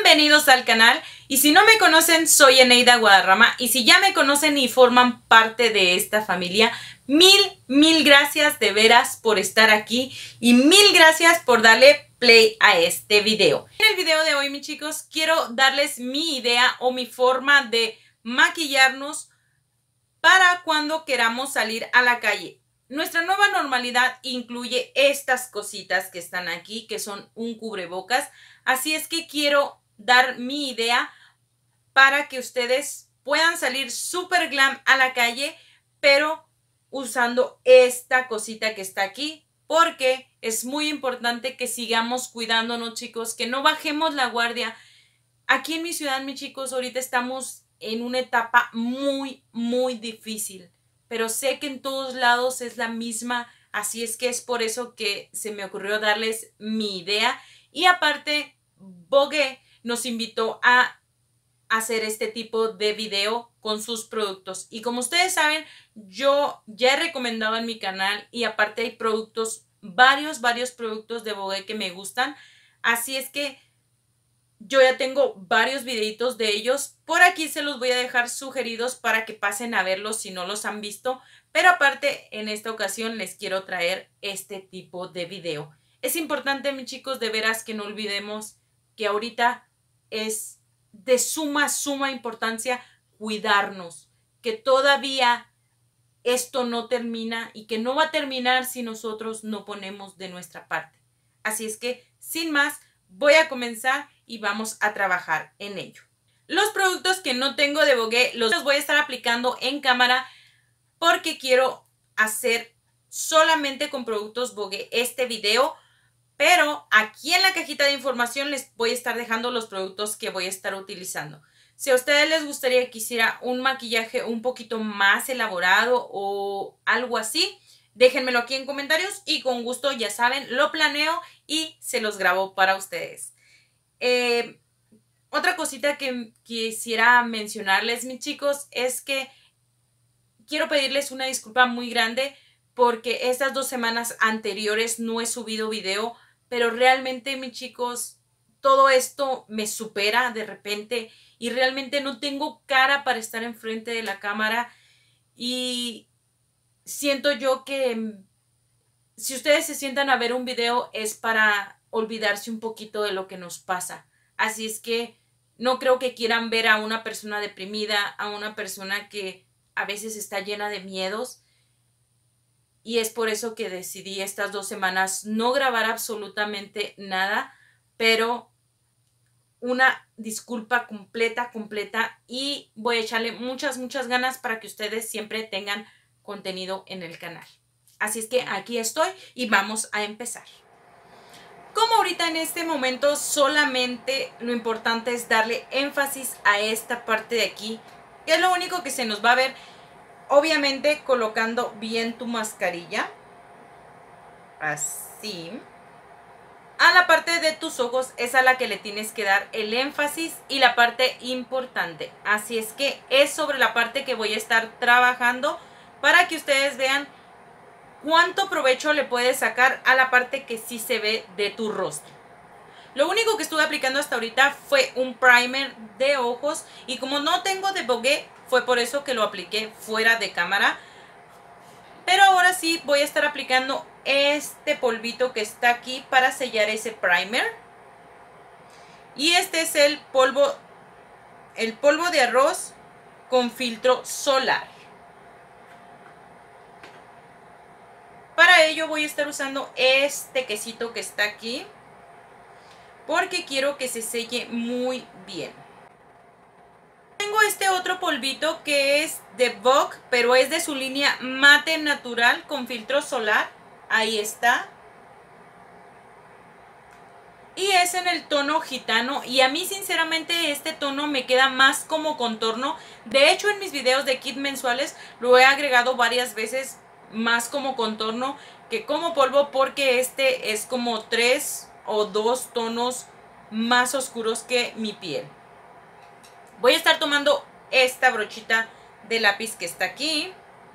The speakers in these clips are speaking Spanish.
bienvenidos al canal. Y si no me conocen, soy Eneida Guadarrama. Y si ya me conocen y forman parte de esta familia, mil gracias de veras por estar aquí. Y mil gracias por darle play a este video. En el video de hoy, mis chicos, quiero darles mi idea o mi forma de maquillarnos para cuando queramos salir a la calle. Nuestra nueva normalidad incluye estas cositas que están aquí, que son un cubrebocas. Así es que quiero dar mi idea para que ustedes puedan salir súper glam a la calle, pero usando esta cosita que está aquí, porque es muy importante que sigamos cuidándonos, chicos, que no bajemos la guardia. Aquí en mi ciudad, mis chicos, ahorita estamos en una etapa muy difícil, pero sé que en todos lados es la misma, así es que es por eso que se me ocurrió darles mi idea. Y aparte, Vogue nos invitó a hacer este tipo de video con sus productos. Y como ustedes saben, yo ya he recomendado en mi canal y aparte hay productos, varios productos de Vogue que me gustan. Así es que yo ya tengo varios videitos de ellos. Por aquí se los voy a dejar sugeridos para que pasen a verlos si no los han visto. Pero aparte, en esta ocasión les quiero traer este tipo de video. Es importante, mis chicos, de veras que no olvidemos que ahorita es de suma importancia cuidarnos. Que todavía esto no termina y que no va a terminar si nosotros no ponemos de nuestra parte. Así es que, sin más, voy a comenzar y vamos a trabajar en ello. Los productos que no tengo de Vogue los voy a estar aplicando en cámara porque quiero hacer solamente con productos Vogue este video, pero aquí en la cajita de información les voy a estar dejando los productos que voy a estar utilizando. Si a ustedes les gustaría que hiciera un maquillaje un poquito más elaborado o algo así, déjenmelo aquí en comentarios y con gusto, ya saben, lo planeo y se los grabo para ustedes. Otra cosita que quisiera mencionarles, mis chicos, es que quiero pedirles una disculpa muy grande porque estas 2 semanas anteriores no he subido video, pero realmente, mis chicos, todo esto me supera de repente y realmente no tengo cara para estar enfrente de la cámara y siento yo que si ustedes se sientan a ver un video es para olvidarse un poquito de lo que nos pasa. Así es que no creo que quieran ver a una persona deprimida, a una persona que a veces está llena de miedos. Y es por eso que decidí estas 2 semanas no grabar absolutamente nada, pero una disculpa completa y voy a echarle muchas ganas para que ustedes siempre tengan contenido en el canal. Así es que aquí estoy y vamos a empezar. Como ahorita en este momento solamente lo importante es darle énfasis a esta parte de aquí, que es lo único que se nos va a ver, obviamente colocando bien tu mascarilla, así. A la parte de tus ojos es a la que le tienes que dar el énfasis y la parte importante. Así es que es sobre la parte que voy a estar trabajando para que ustedes vean cuánto provecho le puedes sacar a la parte que sí se ve de tu rostro. Lo único que estuve aplicando hasta ahorita fue un primer de ojos y como no tengo de Vogue, fue por eso que lo apliqué fuera de cámara. Pero ahora sí voy a estar aplicando este polvito que está aquí para sellar ese primer. Y este es el polvo de arroz con filtro solar. Para ello voy a estar usando este quesito que está aquí, porque quiero que se selle muy bien. Tengo este otro polvito que es de Vogue, pero es de su línea mate natural con filtro solar. Ahí está. Y es en el tono gitano y a mí sinceramente este tono me queda más como contorno. De hecho, en mis videos de kit mensuales lo he agregado varias veces más como contorno que como polvo, porque este es como 3 o 2 tonos más oscuros que mi piel. Voy a estar tomando esta brochita de lápiz que está aquí.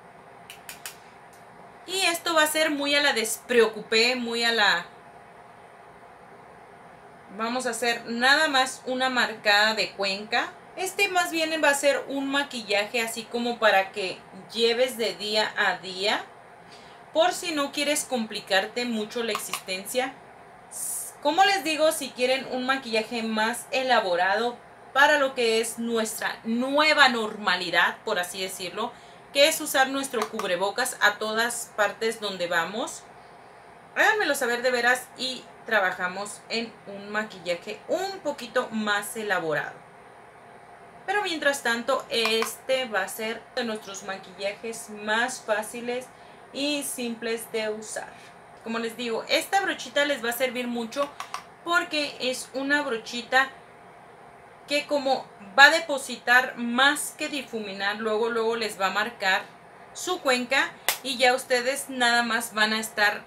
Y esto va a ser muy a la despreocupé, muy a la Vamos a hacer nada más una marcada de cuenca. Este más bien va a ser un maquillaje así como para que lleves de día a día. Por si no quieres complicarte mucho la existencia. Como les digo, si quieren un maquillaje más elaborado para lo que es nuestra nueva normalidad, por así decirlo, que es usar nuestro cubrebocas a todas partes donde vamos, háganmelo saber de veras y trabajamos en un maquillaje un poquito más elaborado. Pero mientras tanto, este va a ser de nuestros maquillajes más fáciles y simples de usar. Como les digo, esta brochita les va a servir mucho porque es una brochita que como va a depositar más que difuminar, luego les va a marcar su cuenca y ya ustedes nada más van a estar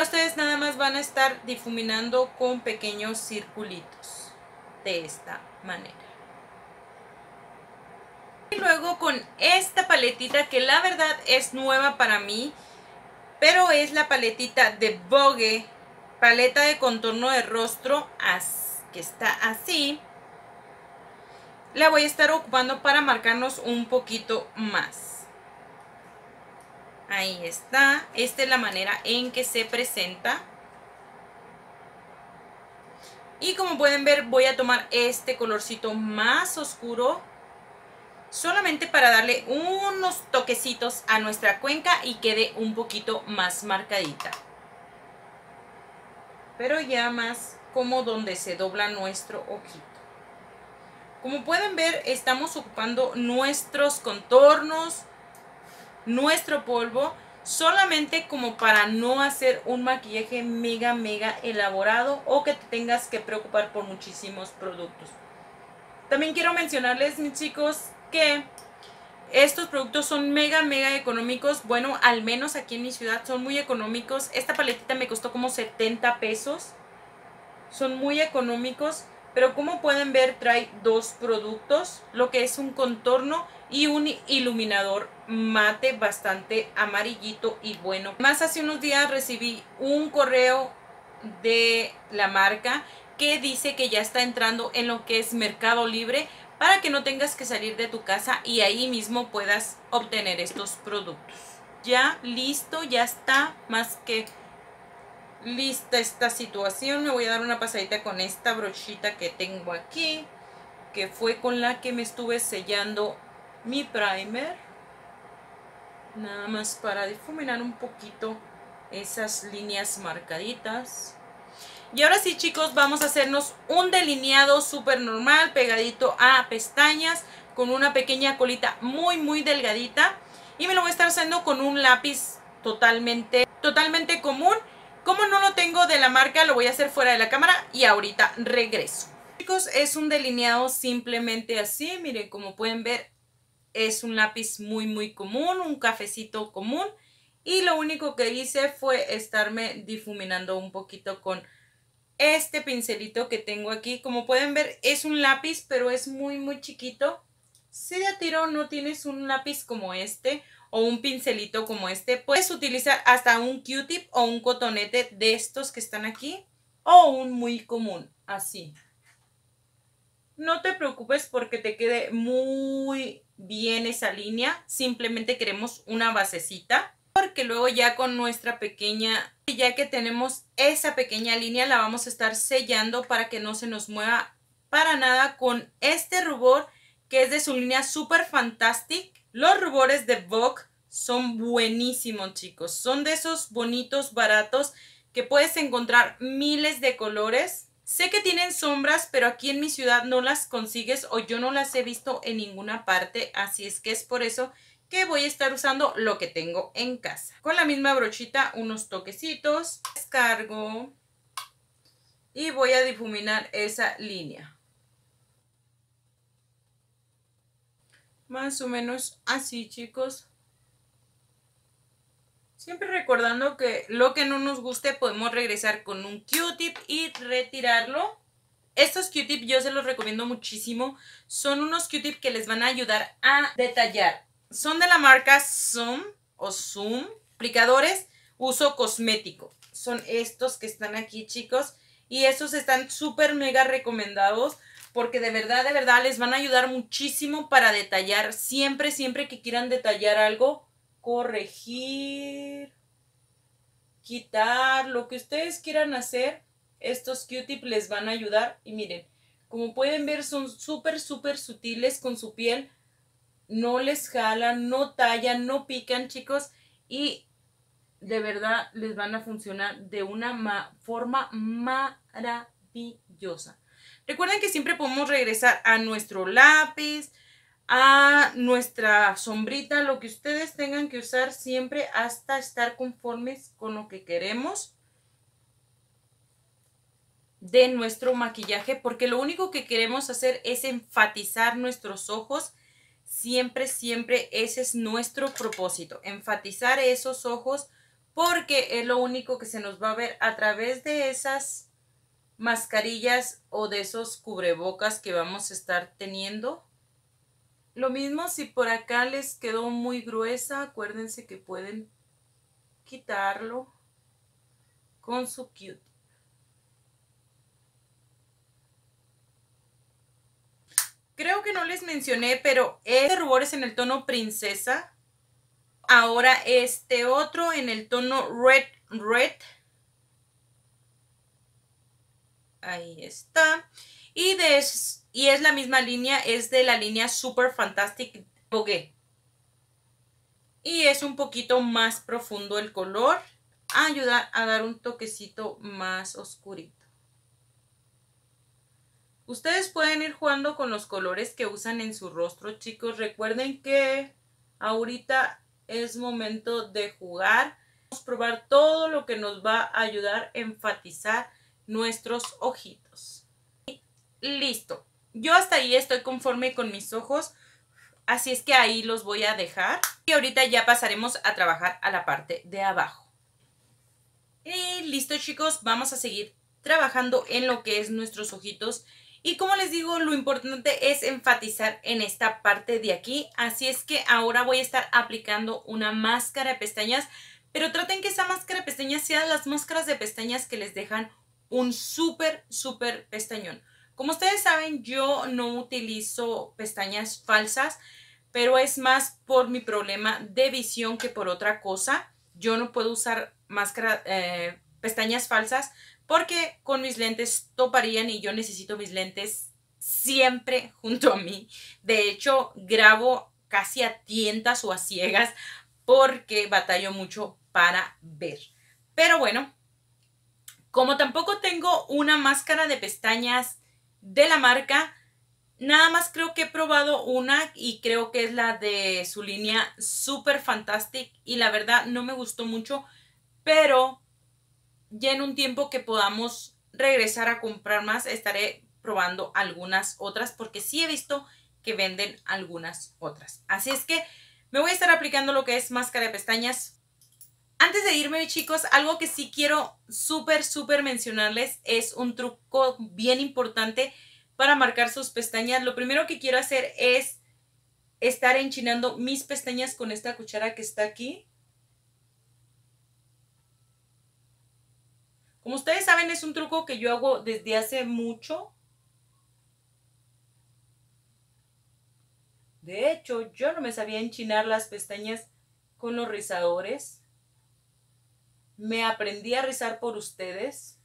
difuminando con pequeños circulitos de esta manera. Y luego con esta paletita que la verdad es nueva para mí, pero es la paletita de Vogue, paleta de contorno de rostro, que está así. La voy a estar ocupando para marcarnos un poquito más. Ahí está. Esta es la manera en que se presenta. Y como pueden ver, voy a tomar este colorcito más oscuro, solamente para darle unos toquecitos a nuestra cuenca y quede un poquito más marcadita. Pero ya más como donde se dobla nuestro ojito. Como pueden ver, estamos ocupando nuestros contornos, nuestro polvo, solamente como para no hacer un maquillaje mega elaborado o que te tengas que preocupar por muchísimos productos. También quiero mencionarles, mis chicos, que estos productos son mega económicos. Bueno, al menos aquí en mi ciudad son muy económicos. Esta paletita me costó como 70 pesos. Son muy económicos. Pero como pueden ver, trae dos productos, lo que es un contorno y un iluminador mate bastante amarillito y bueno. Más hace unos días recibí un correo de la marca que dice que ya está entrando en lo que es Mercado Libre para que no tengas que salir de tu casa y ahí mismo puedas obtener estos productos. Ya listo, ya está más que lista esta situación. Me voy a dar una pasadita con esta brochita que tengo aquí, que fue con la que me estuve sellando mi primer. Nada más para difuminar un poquito esas líneas marcaditas. Y ahora sí, chicos, vamos a hacernos un delineado súper normal, pegadito a pestañas, con una pequeña colita muy delgadita. Y me lo voy a estar haciendo con un lápiz totalmente común. Como no lo tengo de la marca, lo voy a hacer fuera de la cámara y ahorita regreso. Chicos, es un delineado simplemente así. Miren, como pueden ver, es un lápiz muy común, un cafecito común. Y lo único que hice fue estarme difuminando un poquito con este pincelito que tengo aquí. Como pueden ver, es un lápiz, pero es muy chiquito. Si de a tiro no tienes un lápiz como este o un pincelito como este, puedes utilizar hasta un Q-tip o un cotonete de estos que están aquí, o un muy común, así. No te preocupes porque te quede muy bien esa línea, simplemente queremos una basecita, porque luego ya con nuestra pequeña, ya que tenemos esa pequeña línea, la vamos a estar sellando para que no se nos mueva para nada con este rubor que es de su línea Super Fantastic. Los rubores de Vogue son buenísimos, chicos. Son de esos bonitos, baratos, que puedes encontrar miles de colores. Sé que tienen sombras, pero aquí en mi ciudad no las consigues o yo no las he visto en ninguna parte. Así es que es por eso que voy a estar usando lo que tengo en casa. Con la misma brochita, unos toquecitos. Descargo y voy a difuminar esa línea. Más o menos así, chicos. Siempre recordando que lo que no nos guste podemos regresar con un Q-tip y retirarlo. Estos Q-tip yo se los recomiendo muchísimo. Son unos Q-tip que les van a ayudar a detallar. Son de la marca Zoom o Zoom. Aplicadores, uso cosmético. Son estos que están aquí, chicos. Y esos están súper mega recomendados porque de verdad les van a ayudar muchísimo para detallar. Siempre, siempre que quieran detallar algo, corregir, quitar, lo que ustedes quieran hacer, estos Q-tips les van a ayudar. Y miren, como pueden ver, son súper, súper sutiles con su piel. No les jalan, no tallan, no pican, chicos. Y de verdad les van a funcionar de una forma maravillosa. Recuerden que siempre podemos regresar a nuestro lápiz, a nuestra sombrita, lo que ustedes tengan que usar siempre hasta estar conformes con lo que queremos de nuestro maquillaje, porque lo único que queremos hacer es enfatizar nuestros ojos. Siempre, siempre ese es nuestro propósito, enfatizar esos ojos, porque es lo único que se nos va a ver a través de esas mascarillas o de esos cubrebocas que vamos a estar teniendo. Lo mismo si por acá les quedó muy gruesa, acuérdense que pueden quitarlo con su Q-tip. Creo que no les mencioné, pero este rubor es en el tono princesa. Ahora este otro en el tono red. Ahí está. Y es la misma línea, es de la línea Super Fantastic Vogue. Y es un poquito más profundo el color. Ayuda a dar un toquecito más oscurito. Ustedes pueden ir jugando con los colores que usan en su rostro, chicos. Recuerden que ahorita es momento de jugar. Vamos a probar todo lo que nos va a ayudar a enfatizar nuestros ojitos. Listo. Yo hasta ahí estoy conforme con mis ojos. Así es que ahí los voy a dejar. Y ahorita ya pasaremos a trabajar a la parte de abajo. Y listo, chicos. Vamos a seguir trabajando en lo que es nuestros ojitos. Y como les digo, lo importante es enfatizar en esta parte de aquí. Así es que ahora voy a estar aplicando una máscara de pestañas. Pero traten que esa máscara de pestañas sea las máscaras de pestañas que les dejan un súper, súper pestañón. Como ustedes saben, yo no utilizo pestañas falsas, pero es más por mi problema de visión que por otra cosa. Yo no puedo usar pestañas falsas porque con mis lentes toparían y yo necesito mis lentes siempre junto a mí. De hecho, grabo casi a tientas o a ciegas porque batallo mucho para ver. Pero bueno, como tampoco tengo una máscara de pestañas de la marca, nada más creo que he probado una y creo que es la de su línea Super Fantastic y la verdad no me gustó mucho, pero ya en un tiempo que podamos regresar a comprar más estaré probando algunas otras porque sí he visto que venden algunas otras. Así es que me voy a estar aplicando lo que es máscara de pestañas. Antes de irme, chicos, algo que sí quiero súper mencionarles es un truco bien importante para marcar sus pestañas. Lo primero que quiero hacer es estar enchinando mis pestañas con esta cuchara que está aquí. Como ustedes saben, es un truco que yo hago desde hace mucho. De hecho, yo no me sabía enchinar las pestañas con los rizadores. Me aprendí a rizar por ustedes.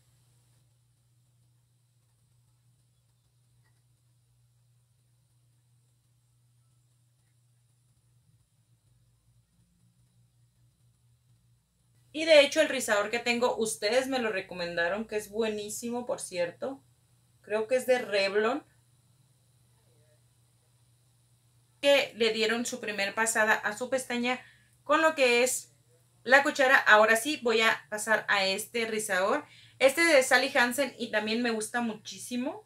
Y de hecho el rizador que tengo, ustedes me lo recomendaron, que es buenísimo, por cierto. Creo que es de Revlon. Que le dieron su primer pasada a su pestaña con lo que es la cuchara. Ahora sí voy a pasar a este rizador. Este de Sally Hansen y también me gusta muchísimo.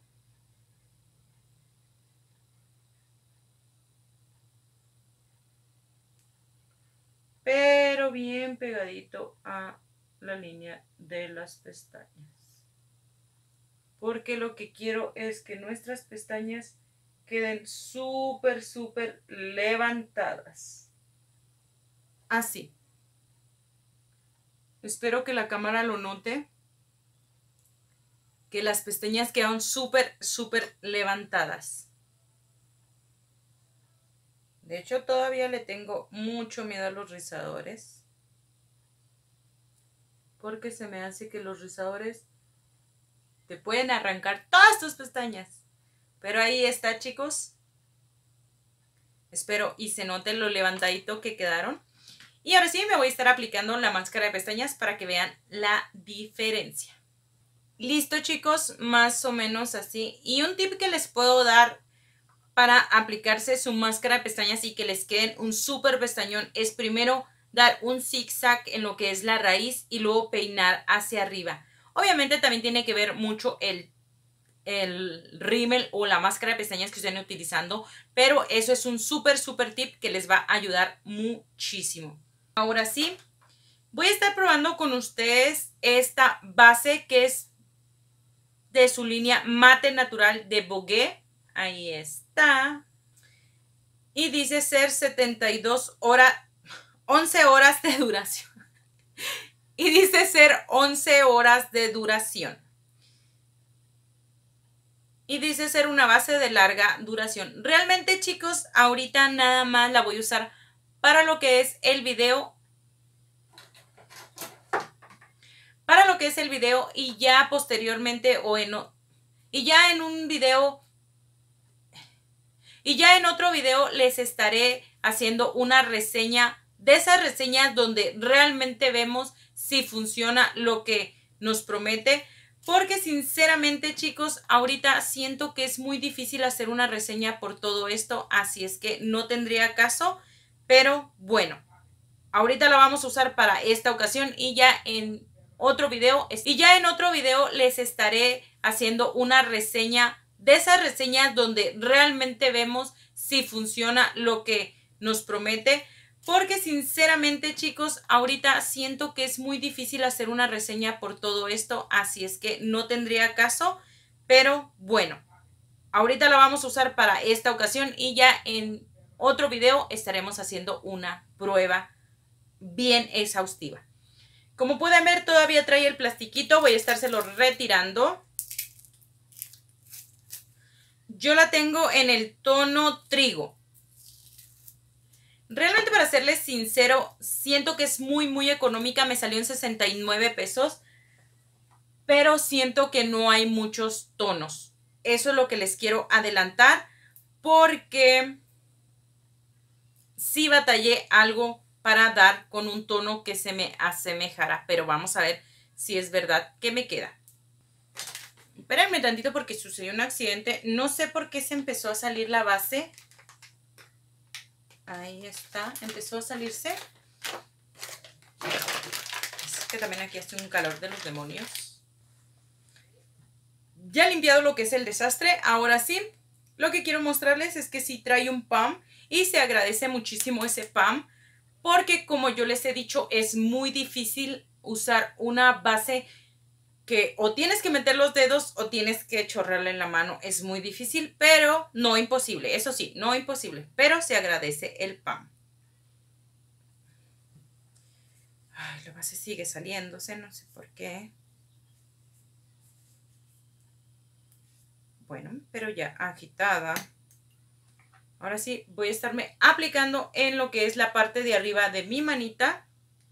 Pero bien pegadito a la línea de las pestañas. Porque lo que quiero es que nuestras pestañas queden súper levantadas. Así. Espero que la cámara lo note. que las pestañas quedan súper, súper levantadas. De hecho, todavía le tengo mucho miedo a los rizadores. Porque se me hace que los rizadores te pueden arrancar todas tus pestañas. Pero ahí está, chicos. Espero y se note lo levantadito que quedaron. Y ahora sí me voy a estar aplicando la máscara de pestañas para que vean la diferencia. Listo, chicos, más o menos así. Y un tip que les puedo dar para aplicarse su máscara de pestañas y que les queden un súper pestañón es primero dar un zigzag en lo que es la raíz y luego peinar hacia arriba. Obviamente también tiene que ver mucho el rímel o la máscara de pestañas que estén utilizando, pero eso es un súper tip que les va a ayudar muchísimo. Ahora sí, voy a estar probando con ustedes esta base que es de su línea Mate Natural de Vogue. Ahí está. Y dice ser 72 horas, 11 horas de duración. Y dice ser 11 horas de duración. Y dice ser una base de larga duración. Realmente, chicos, ahorita nada más la voy a usar para lo que es el video. Para lo que es el video y ya posteriormente y ya en otro video les estaré haciendo una reseña de esas reseñas donde realmente vemos si funciona lo que nos promete. Porque sinceramente, chicos, ahorita siento que es muy difícil hacer una reseña por todo esto. Así es que no tendría caso. Pero bueno, ahorita la vamos a usar para esta ocasión y ya en otro video les estaré haciendo una reseña de esas reseñas donde realmente vemos si funciona lo que nos promete. Porque sinceramente, chicos, ahorita siento que es muy difícil hacer una reseña por todo esto. Así es que no tendría caso. Pero bueno, ahorita la vamos a usar para esta ocasión y ya en otro video estaremos haciendo una prueba bien exhaustiva. Como pueden ver, todavía trae el plastiquito. Voy a estárselo retirando. Yo la tengo en el tono trigo. Realmente, para serles sincero, siento que es muy económica. Me salió en 69 pesos. Pero siento que no hay muchos tonos. Eso es lo que les quiero adelantar. Porque sí batallé algo para dar con un tono que se me asemejara. Pero vamos a ver si es verdad que me queda. Espérenme tantito porque sucedió un accidente. No sé por qué se empezó a salir la base. Ahí está. Empezó a salirse. Es que también aquí hace un calor de los demonios. Ya he limpiado lo que es el desastre. Ahora sí, lo que quiero mostrarles es que sí trae un pam. Y se agradece muchísimo ese pam. Porque como yo les he dicho, es muy difícil usar una base que o tienes que meter los dedos o tienes que chorrearle en la mano. Es muy difícil, pero no imposible. Eso sí, no imposible, pero se agradece el pam. Ay, la base sigue saliéndose, no sé por qué. Bueno, pero ya agitada. Ahora sí, voy a estarme aplicando en lo que es la parte de arriba de mi manita.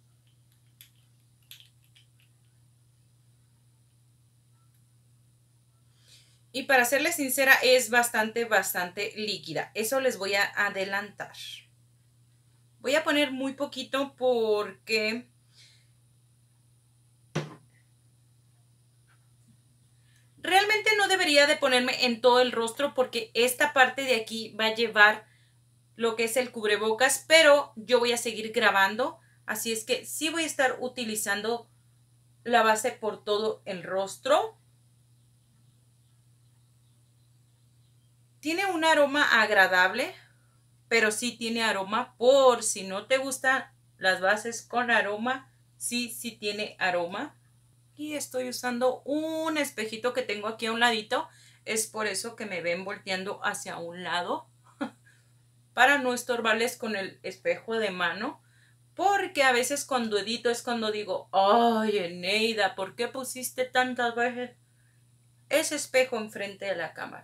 Y para serles sincera, es bastante líquida. Eso les voy a adelantar. Voy a poner muy poquito porque realmente no debería de ponerme en todo el rostro porque esta parte de aquí va a llevar lo que es el cubrebocas, pero yo voy a seguir grabando. Así es que sí voy a estar utilizando la base por todo el rostro. Tiene un aroma agradable, pero sí tiene aroma. Por si no te gustan las bases con aroma, sí tiene aroma. Y estoy usando un espejito que tengo aquí a un ladito. Es por eso que me ven volteando hacia un lado. Para no estorbarles con el espejo de mano. Porque a veces cuando edito es cuando digo, ay, Eneida, ¿por qué pusiste tantas veces ese espejo enfrente de la cámara.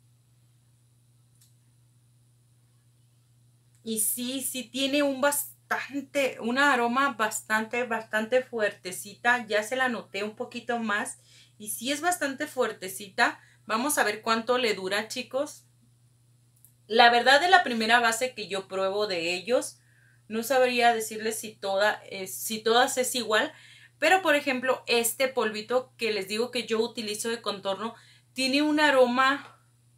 Y sí tiene un aroma bastante fuertecita. Ya se la noté un poquito más. Y sí es bastante fuertecita. Vamos a ver cuánto le dura, chicos. La verdad, de la primera base que yo pruebo de ellos, no sabría decirles si todas es igual. Pero, por ejemplo, este polvito que les digo que yo utilizo de contorno, tiene un aroma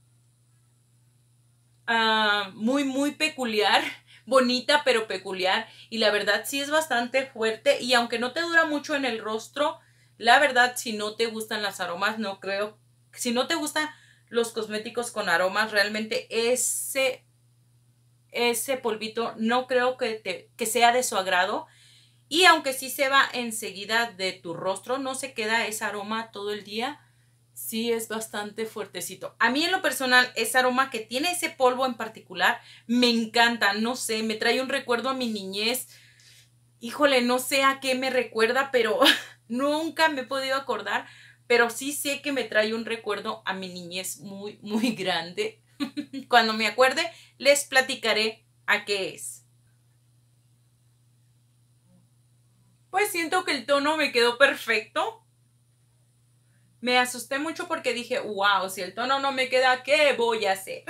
muy peculiar, bonita pero peculiar, y la verdad sí es bastante fuerte, y aunque no te dura mucho en el rostro, la verdad, si no te gustan las aromas, no creo, si no te gustan los cosméticos con aromas, realmente ese polvito no creo que sea de su agrado. Y aunque sí se va enseguida de tu rostro, no se queda ese aroma todo el día. Sí es bastante fuertecito. A mí en lo personal, ese aroma que tiene ese polvo en particular, me encanta. No sé, me trae un recuerdo a mi niñez. Híjole, no sé a qué me recuerda, pero nunca me he podido acordar. Pero sí sé que me trae un recuerdo a mi niñez muy grande. Cuando me acuerde, les platicaré a qué es. Pues siento que el tono me quedó perfecto. Me asusté mucho porque dije, wow, si el tono no me queda, ¿qué voy a hacer?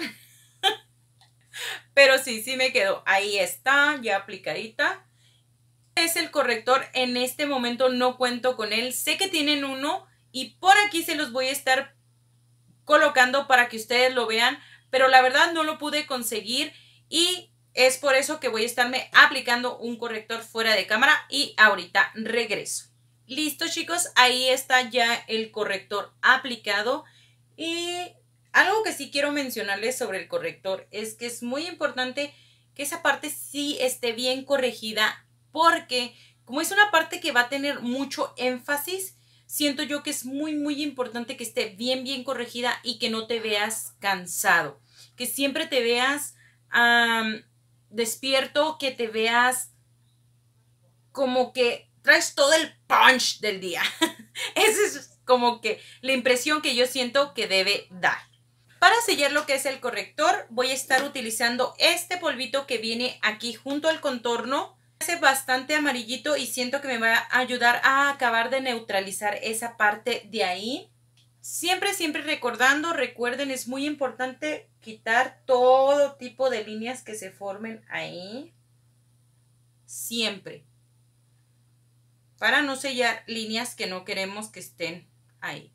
Pero sí me quedó. Ahí está, ya aplicadita. Es el corrector. En este momento no cuento con él. Sé que tienen uno y por aquí se los voy a estar colocando para que ustedes lo vean. Pero la verdad no lo pude conseguir y es por eso que voy a estarme aplicando un corrector fuera de cámara y ahorita regreso. Listo, chicos, ahí está ya el corrector aplicado. Y algo que sí quiero mencionarles sobre el corrector es que es muy importante que esa parte sí esté bien corregida, porque como es una parte que va a tener mucho énfasis, siento yo que es muy importante que esté bien corregida y que no te veas cansado, que siempre te veas despierto, que te veas como que traes todo el punch del día. Esa es como que la impresión que yo siento que debe dar. Para sellar lo que es el corrector, voy a estar utilizando este polvito que viene aquí junto al contorno. Hace bastante amarillito y siento que me va a ayudar a acabar de neutralizar esa parte de ahí. Siempre recordando, recuerden, es muy importante quitar todo tipo de líneas que se formen ahí. Siempre. Para no sellar líneas que no queremos que estén ahí.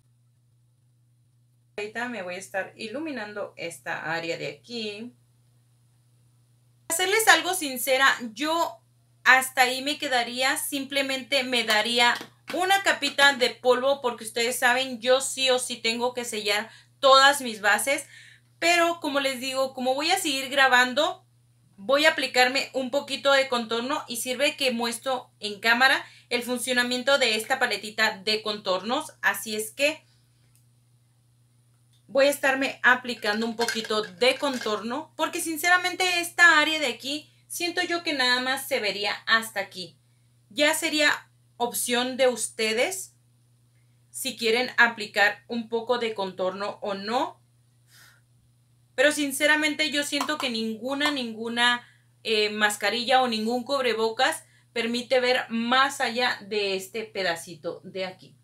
Ahorita me voy a estar iluminando esta área de aquí. Para serles algo sincera, yo hasta ahí me quedaría, simplemente me daría una capita de polvo porque ustedes saben, yo sí o sí tengo que sellar todas mis bases, pero como les digo, como voy a seguir grabando, voy a aplicarme un poquito de contorno y sirve que muestro en cámara el funcionamiento de esta paletita de contornos, así es que voy a estarme aplicando un poquito de contorno porque sinceramente esta área de aquí siento yo que nada más se vería hasta aquí. Ya sería opción de ustedes si quieren aplicar un poco de contorno o no. Pero sinceramente yo siento que ninguna mascarilla o ningún cubrebocas permite ver más allá de este pedacito de aquí.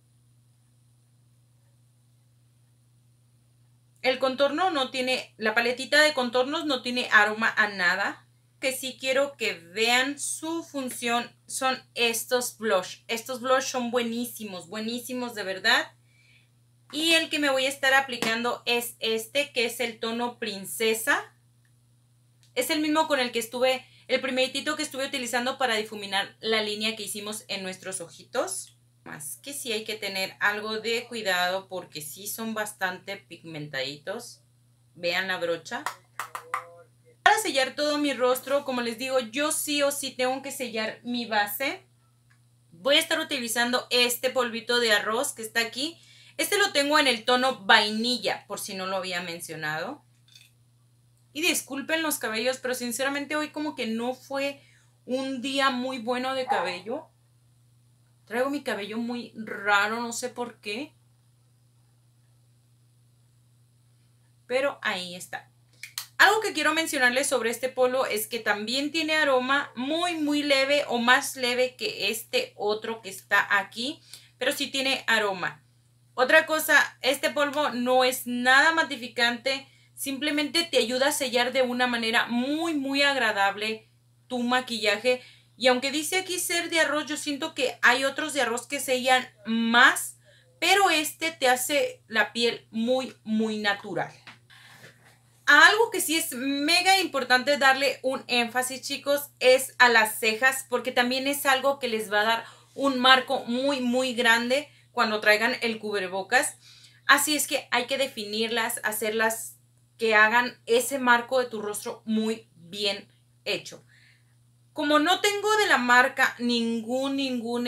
El contorno no tiene, la paletita de contornos no tiene aroma a nada. Que sí quiero que vean su función son estos blush. Estos blush son buenísimos de verdad. Y el que me voy a estar aplicando es este, que es el tono Princesa. Es el mismo con el que el primeritito que estuve utilizando para difuminar la línea que hicimos en nuestros ojitos. Más que sí hay que tener algo de cuidado porque sí son bastante pigmentaditos. Vean la brocha. Para sellar todo mi rostro, como les digo, yo sí o sí tengo que sellar mi base. Voy a estar utilizando este polvito de arroz que está aquí. Este lo tengo en el tono vainilla, por si no lo había mencionado. Y disculpen los cabellos, pero sinceramente hoy como que no fue un día muy bueno de cabello. Traigo mi cabello muy raro, no sé por qué. pero ahí está. Algo que quiero mencionarles sobre este polvo es que también tiene aroma muy leve o más leve que este otro que está aquí, pero sí tiene aroma. Otra cosa, este polvo no es nada matificante, simplemente te ayuda a sellar de una manera muy agradable tu maquillaje. Y aunque dice aquí ser de arroz, yo siento que hay otros de arroz que sellan más, pero este te hace la piel muy natural. Algo que sí es mega importante darle un énfasis, chicos, es a las cejas, porque también es algo que les va a dar un marco muy grande cuando traigan el cubrebocas. Así es que hay que definirlas, hacerlas que hagan ese marco de tu rostro muy bien hecho. Como no tengo de la marca ningún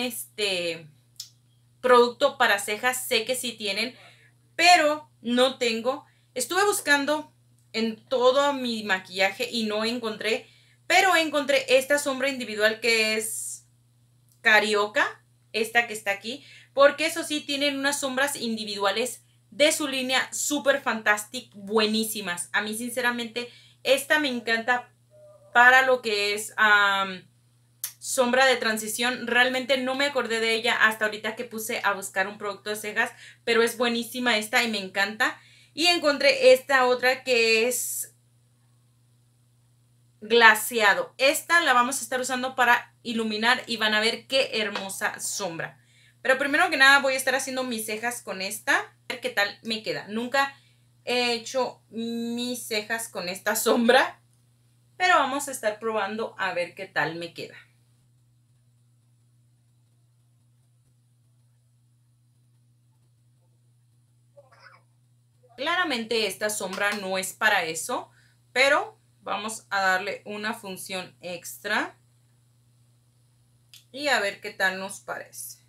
producto para cejas, sé que sí tienen, pero no tengo. Estuve buscando en todo mi maquillaje y no encontré, pero encontré esta sombra individual que es Carioca, esta que está aquí, porque eso sí, tienen unas sombras individuales de su línea super fantastic, buenísimas. A mí sinceramente esta me encanta para lo que es sombra de transición. Realmente no me acordé de ella hasta ahorita que puse a buscar un producto de cejas, pero es buenísima esta y me encanta. Y encontré esta otra que es glaseado. Esta la vamos a estar usando para iluminar y van a ver qué hermosa sombra. Pero primero que nada voy a estar haciendo mis cejas con esta. A ver qué tal me queda. Nunca he hecho mis cejas con esta sombra, pero vamos a estar probando a ver qué tal me queda. Claramente esta sombra no es para eso, pero vamos a darle una función extra y a ver qué tal nos parece.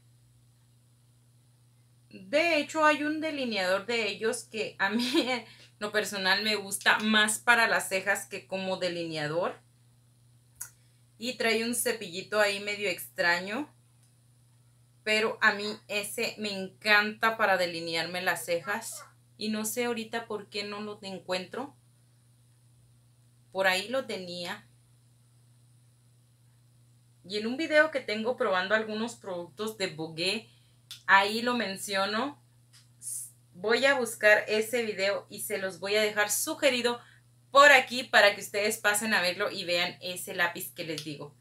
De hecho, hay un delineador de ellos que a mí, en lo personal, me gusta más para las cejas que como delineador. Y trae un cepillito ahí medio extraño, pero a mí ese me encanta para delinearme las cejas. Y no sé ahorita por qué no lo encuentro. Por ahí lo tenía. Y en un video que tengo probando algunos productos de Bogué, ahí lo menciono. Voy a buscar ese video y se los voy a dejar sugerido por aquí para que ustedes pasen a verlo y vean ese lápiz que les digo.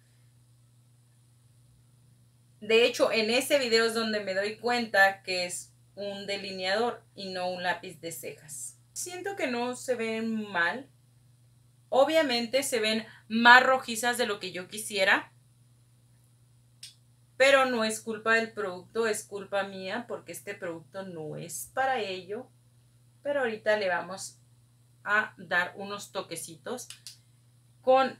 De hecho, en ese video es donde me doy cuenta que es un delineador y no un lápiz de cejas. Siento que no se ven mal. Obviamente se ven más rojizas de lo que yo quisiera, pero no es culpa del producto, es culpa mía porque este producto no es para ello. Pero ahorita le vamos a dar unos toquecitos con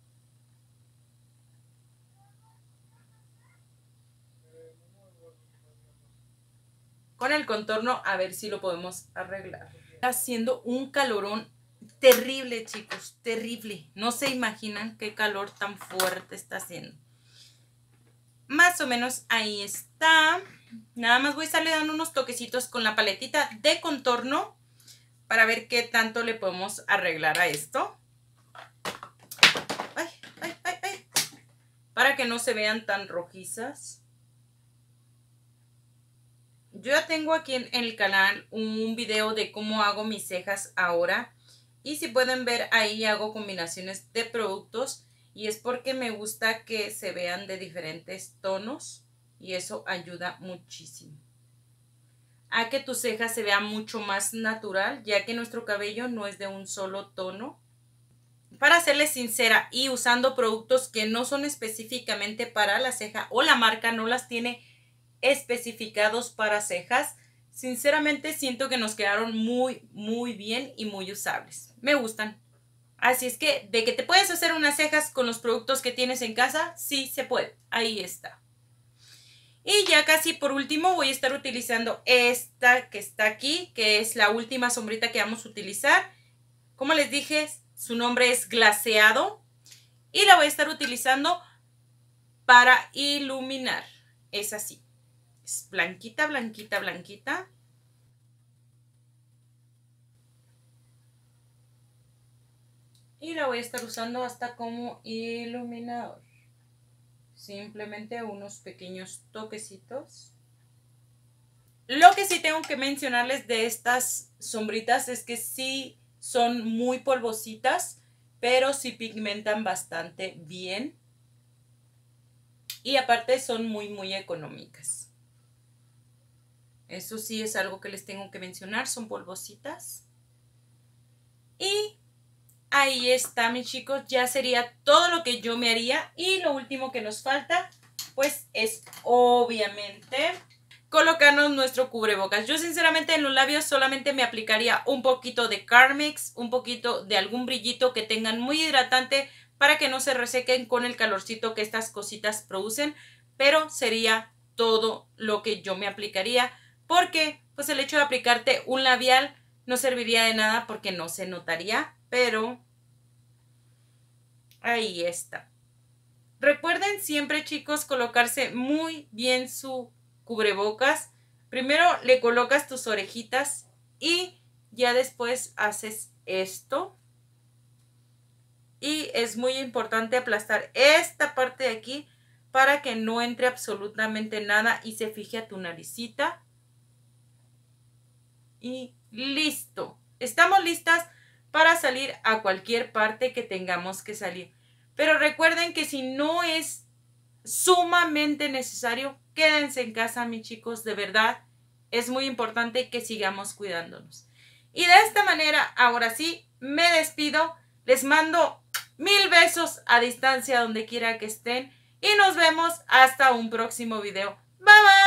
el contorno, a ver si lo podemos arreglar. Está haciendo un calorón terrible, chicos, terrible. No se imaginan qué calor tan fuerte está haciendo. Más o menos ahí está. Nada más voy a estarle dando unos toquecitos con la paletita de contorno para ver qué tanto le podemos arreglar a esto. Ay, ay, ay, ay. Para que no se vean tan rojizas. Yo ya tengo aquí en el canal un video de cómo hago mis cejas ahora. Y si pueden ver, ahí hago combinaciones de productos. Y es porque me gusta que se vean de diferentes tonos. Y eso ayuda muchísimo a que tu ceja se vea mucho más natural, ya que nuestro cabello no es de un solo tono. Para serles sincera, y usando productos que no son específicamente para la ceja o la marca no las tiene especificados para cejas, sinceramente siento que nos quedaron muy bien y muy usables. Me gustan. Así es que, ¿de que te puedes hacer unas cejas con los productos que tienes en casa? Sí, se puede. Ahí está. Y ya casi por último voy a estar utilizando esta que está aquí, que es la última sombrita que vamos a utilizar. Como les dije, su nombre es glaseado y la voy a estar utilizando para iluminar. Es así. Es blanquita, blanquita, blanquita. Y la voy a estar usando hasta como iluminador. Simplemente unos pequeños toquecitos. Lo que sí tengo que mencionarles de estas sombritas es que sí son muy polvositas, pero sí pigmentan bastante bien. Y aparte son muy económicas. Eso sí es algo que les tengo que mencionar, son polvositas. Y ahí está, mis chicos, ya sería todo lo que yo me haría. Y lo último que nos falta, pues es obviamente colocarnos nuestro cubrebocas. Yo sinceramente en los labios solamente me aplicaría un poquito de Carmex, un poquito de algún brillito que tengan muy hidratante para que no se resequen con el calorcito que estas cositas producen, pero sería todo lo que yo me aplicaría, porque pues el hecho de aplicarte un labial no serviría de nada porque no se notaría, pero ahí está. Recuerden siempre, chicos, colocarse muy bien su cubrebocas. Primero le colocas tus orejitas y ya después haces esto. Y es muy importante aplastar esta parte de aquí para que no entre absolutamente nada y se fije a tu naricita. Y listo. Estamos listas para salir a cualquier parte que tengamos que salir. Pero recuerden que si no es sumamente necesario, quédense en casa, mis chicos, de verdad. Es muy importante que sigamos cuidándonos. Y de esta manera, ahora sí, me despido. Les mando 1000 besos a distancia donde quiera que estén. Y nos vemos hasta un próximo video. Bye bye.